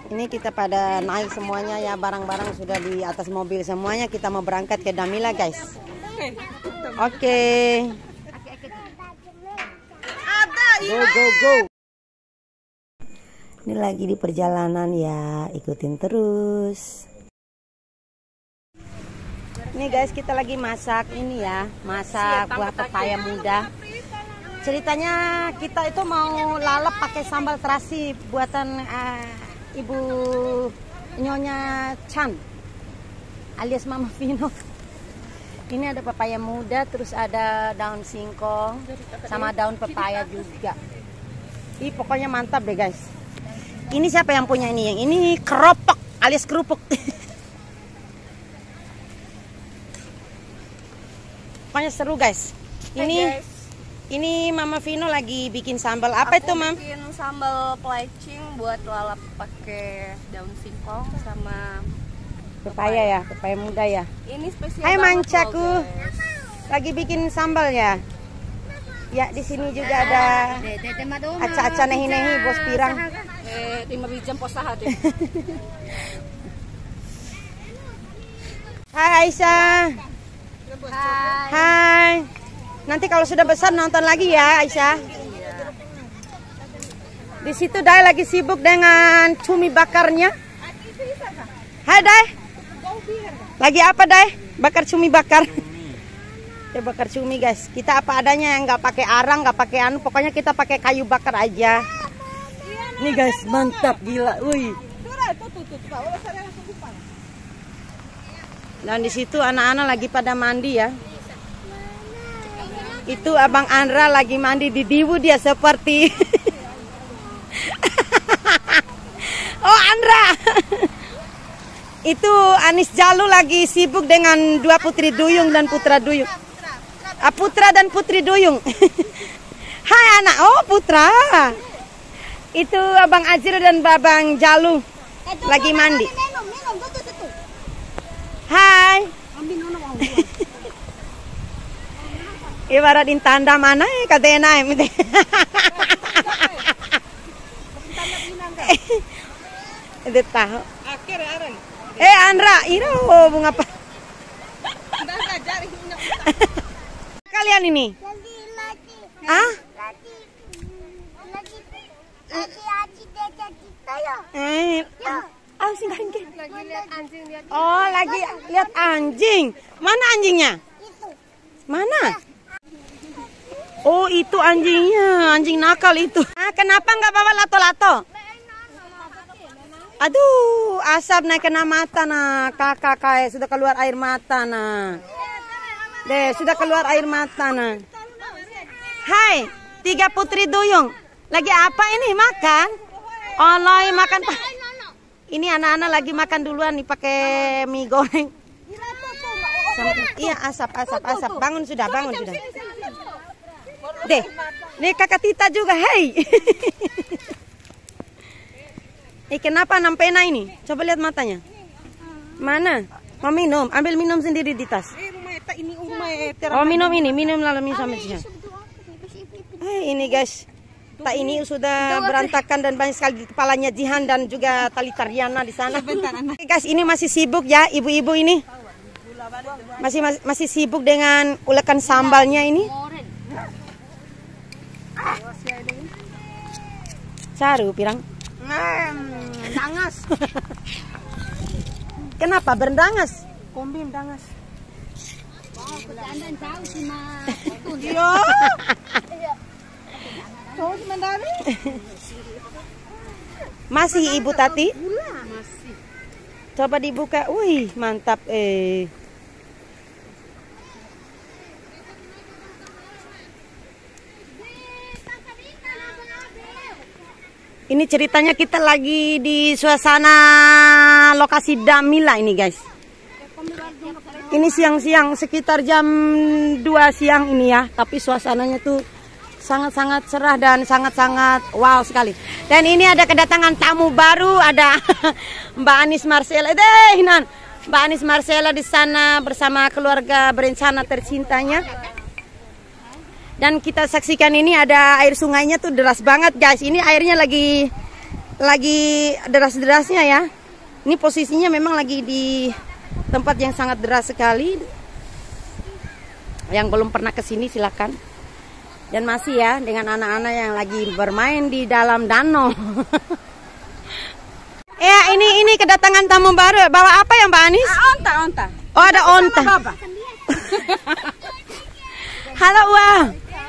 Ini kita pada naik semuanya ya, barang-barang sudah di atas mobil semuanya. Kita mau berangkat ke Damila guys. Oke. Go go go. Ini lagi di perjalanan ya, ikutin terus. Ini guys, kita lagi masak ini ya, masak buah pepaya muda. Ceritanya kita itu mau lalap pakai sambal terasi buatan Ibu Nyonya Chan alias Mama Vino. Ini ada pepaya muda, terus ada daun singkong sama daun pepaya juga. Ih, pokoknya mantap deh guys. Ini siapa yang punya ini? Yang ini keropok alias kerupuk. Pokoknya seru guys. Ini Mama Vino lagi bikin sambal. Apa itu, Mam? Bikin sambal pelecing buat lalap pakai daun singkong sama pepaya ya, pepaya muda ya. Ini spesial. Hai mancaku. Lagi bikin sambal ya. Ya, di sini juga ada aca-aca nehi-nehi bos pirang. Di merijam posaha deh. Hai Aisyah. Hai. Nanti kalau sudah besar nonton lagi ya Aisyah. Di situ Dai lagi sibuk dengan cumi bakarnya. Hai Dai. Lagi apa Dai? Bakar cumi bakar. Kita bakar cumi guys. Kita apa adanya, yang nggak pakai arang, nggak pakai anu. Pokoknya kita pakai kayu bakar aja. Nih guys, mantap gila. Wih. Dan di situ anak-anak lagi pada mandi ya. Itu Abang Andra lagi mandi di Diwu dia seperti. Oh Andra. Itu Anis Jalu lagi sibuk dengan dua putri duyung dan putra duyung. Putra dan putri duyung. Hai anak, oh putra. Itu Abang Azir dan Babang Jalu lagi mandi. Hai. Ibarat tanda mana ya katanya naik. Itu tahu. Andra, iro bunga apa? Kalian ini? Ah? Oh, lagi lihat anjing. Mana anjingnya? Mana? Oh, itu anjingnya, anjing nakal itu. Kenapa nggak bawa lato-lato? Aduh, asap naik kena mata nah, kakak sudah keluar air mata nah. Deh, sudah keluar air mata nah. Hai, 3 putri duyung. Lagi apa ini, makan? Oleh makan. Ini anak-anak lagi makan duluan nih pakai mie goreng. Iya, asap. Bangun sudah. Deh, nih kakak Tita juga, hei. Kenapa nampena ini? Coba lihat matanya. Mana? Mau minum? Ambil minum sendiri di tas. Oh, minum lalu minum sama dia. Ini guys, tak ini sudah berantakan dan banyak sekali kepalanya Jihan dan juga Tali Tariana di sana. Guys, ini masih sibuk ya, ibu-ibu ini. Masih sibuk dengan ulekan sambalnya ini. Saru pirang. Dangas. Kenapa berdangas? Kombin dangas. Iya. Masih Ibu Tati? Masih. Coba dibuka. Wih, mantap Ini ceritanya kita lagi di suasana lokasi Damila ini guys. Ini siang-siang sekitar jam 2 siang ini ya. Tapi suasananya tuh sangat-sangat cerah dan sangat-sangat wow sekali. Dan ini ada kedatangan tamu baru, ada Mbak Anis Marcella. Mbak Anis Marcella di sana bersama keluarga berencana tercintanya. Dan kita saksikan ini ada air sungainya tuh deras banget guys. Ini airnya lagi lagi deras-derasnya ya. Ini posisinya memang lagi di tempat yang sangat deras sekali. Yang belum pernah ke sini silakan. Dan masih ya dengan anak-anak yang lagi bermain di dalam danau. Ya, ini kedatangan tamu baru. Bawa apa ya Mbak Anis? Onta. Oh, ada onta. Halo, Wah.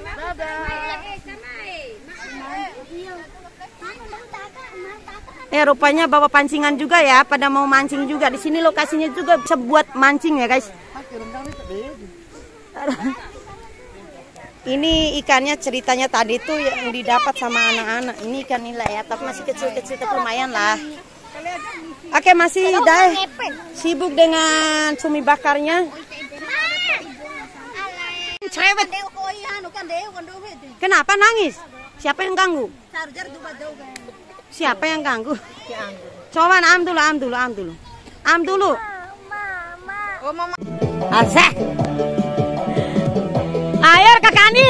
Ya, rupanya bawa pancingan juga ya, pada mau mancing juga. Di sini lokasinya juga bisa buat mancing ya, guys. Ini ikannya ceritanya tadi tuh yang didapat sama anak-anak. Ini ikan nila ya, tapi masih kecil-kecil, tapi lumayan lah. Oke, masih Dai sibuk dengan cumi bakarnya. Cerewet. Kenapa nangis? Siapa yang ganggu? Siapa yang ganggu? Coba am dulu. Oh, Mama. Asah. Ayo kakak nih.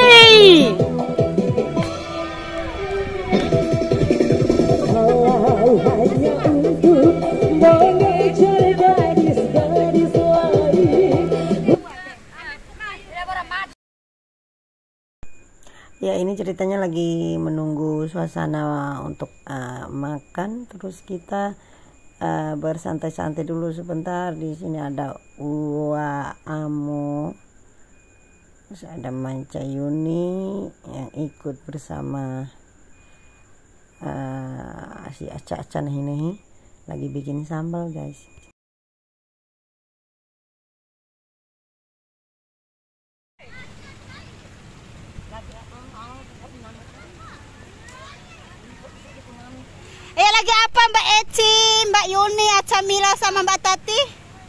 Ya, ini ceritanya lagi menunggu suasana untuk makan, terus kita bersantai-santai dulu sebentar. Di sini ada Uwa Amo, terus ada Manca Yuni yang ikut bersama si Aca-Acan ini lagi bikin sambal, guys. Lagi apa Mbak Eci, Mbak Yuni, Aca Mila sama Mbak Tati?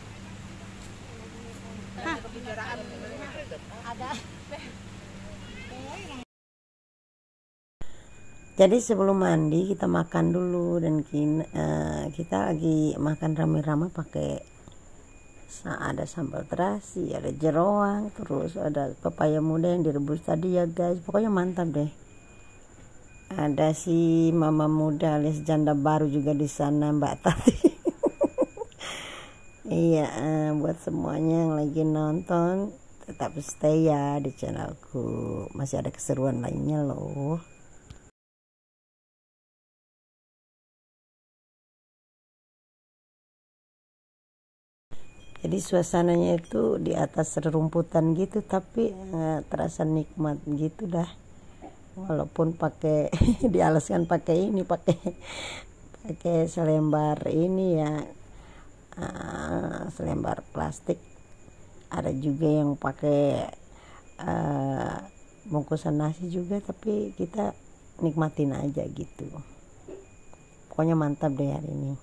Jadi sebelum mandi kita makan dulu, dan kita lagi makan rame-rame pakai ada sambal terasi, ada jeroan, terus ada pepaya muda yang direbus tadi ya guys. Pokoknya mantap deh. Ada si mama muda alias janda baru juga di sana, Mbak Tati. Iya, buat semuanya yang lagi nonton tetap stay ya di channelku. Masih ada keseruan lainnya loh. Jadi suasananya itu di atas rerumputan gitu, tapi terasa nikmat gitu dah. Walaupun pakai dialaskan pakai ini, pakai selembar ini ya, selembar plastik. Ada juga yang pakai bungkusan nasi juga, tapi kita nikmatin aja gitu. Pokoknya mantap deh hari ini.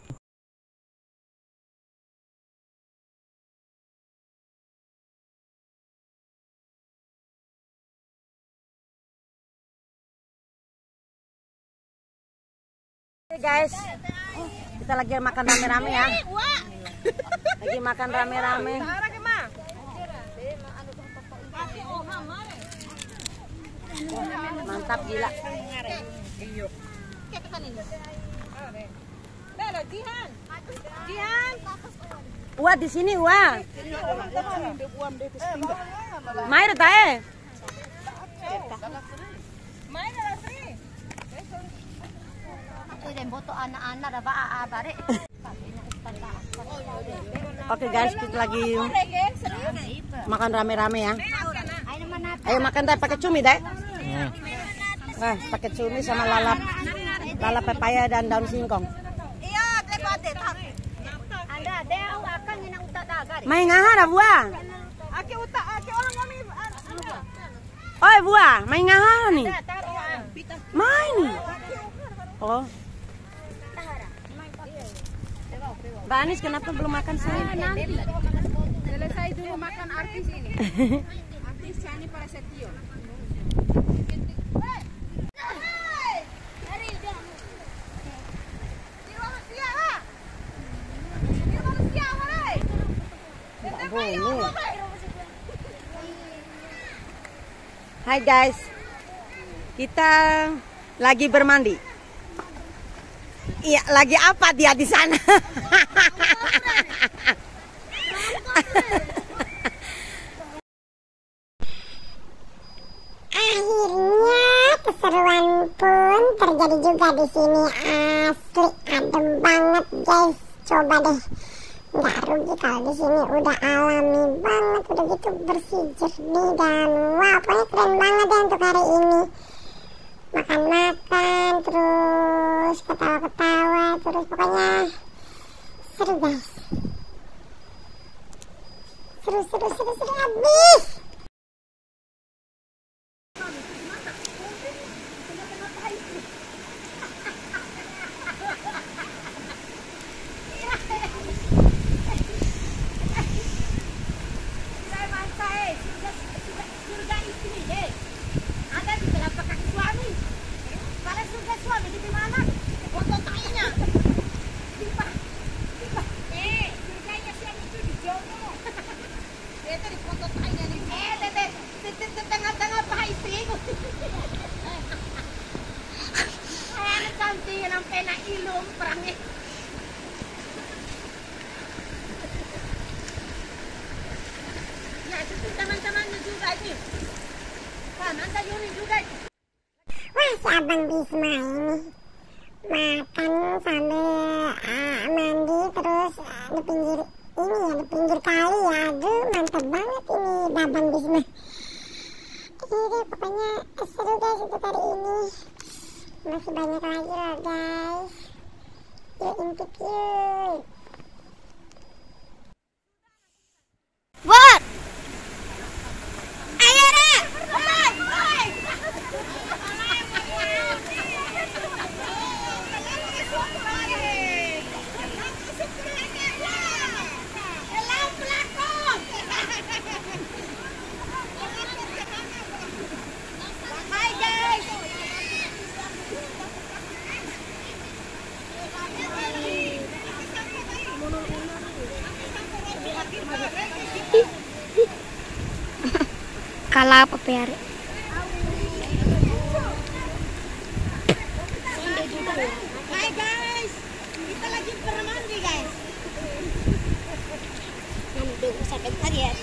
Guys, kita lagi makan rame-rame ya. Lagi makan rame-rame. Mantap gila. Wah, di sini wah. Mair tae. Oke guys, kita lagi makan rame-rame ya. Ayo makan deh, pakai cumi deh. Nah, pakai cumi sama lalap pepaya dan daun singkong. Main ngahar buah. Oi buah, main ngahar nih. Main nih. Oh. Mbak Anis kenapa belum makan saya? Selesai dulu makan artis ini. Artis Chani Prasetyo. Hai guys, kita lagi bermandi. Iya, lagi apa dia di sana? Akhirnya keseruan pun terjadi juga di sini. Asli adem banget guys. Coba deh, nggak rugi kalau di sini udah alami banget, udah gitu bersih jernih dan wah pokoknya keren banget ya untuk hari ini. Makan-makan terus ketawa-ketawa terus pokoknya seru guys. Seru habis. Wah, si Abang Bisma ini makan sambil mandi terus di pinggir ini ya, di pinggir kali ya. Aduh, mantap banget ini Abang Bisma. Ini pokoknya seru guys untuk hari ini. Masih banyak lagi loh guys. Yuk intip yuk. What? Ayo Ra. Kalah apa PR? Hai guys, kita lagi bermandi guys. Sampai tadi ya.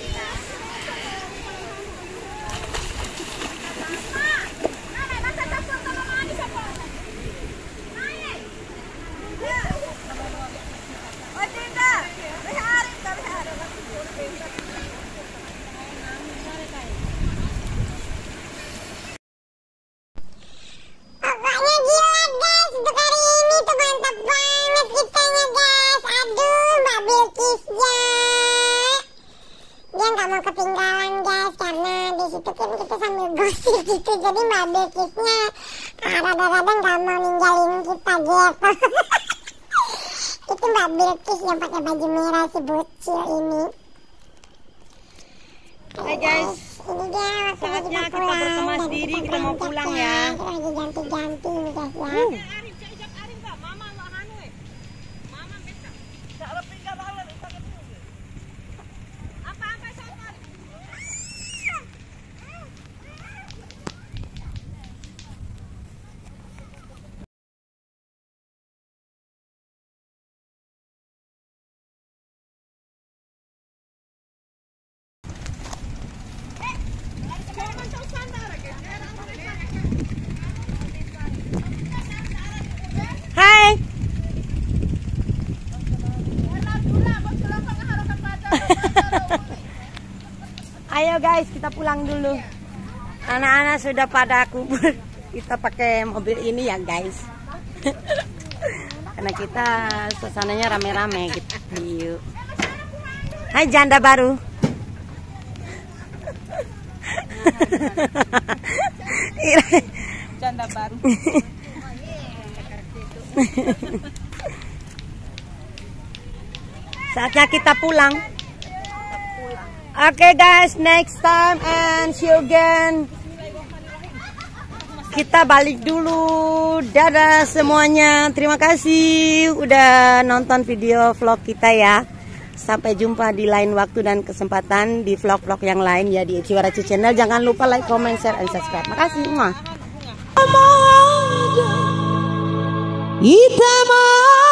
Pokoknya gila guys, untuk hari ini tuh mantap banget kitanya guys. Aduh, Mbak Bilkisnya dia nggak mau ketinggalan guys, karena di situ kan kita sambil gosip gitu. Jadi Mbak Bilkisnya rada-rada nggak mau ninggalin kita gitu. Itu Mbak Bilkis yang pakai baju merah si bocil ini. Hai guys, ini dia waktunya saatnya kita kita pulang. berkemas Dan diri, kita kita mau berangkat pulang ya. Kita lagi ganti-ganti nih guys ya. Hai. Ayo guys, kita pulang dulu. Anak-anak sudah pada kubur. Kita pakai mobil ini ya guys. Karena kita suasananya rame-rame gitu. Yuk. Hai janda baru. Janda baru. Saatnya kita pulang. Oke guys, next time and see you again. Kita balik dulu. Dadah semuanya. Terima kasih udah nonton video vlog kita ya. Sampai jumpa di lain waktu dan kesempatan di vlog-vlog yang lain ya di Eci Waraci Channel. Jangan lupa like, comment, share, and subscribe. Makasih. Itama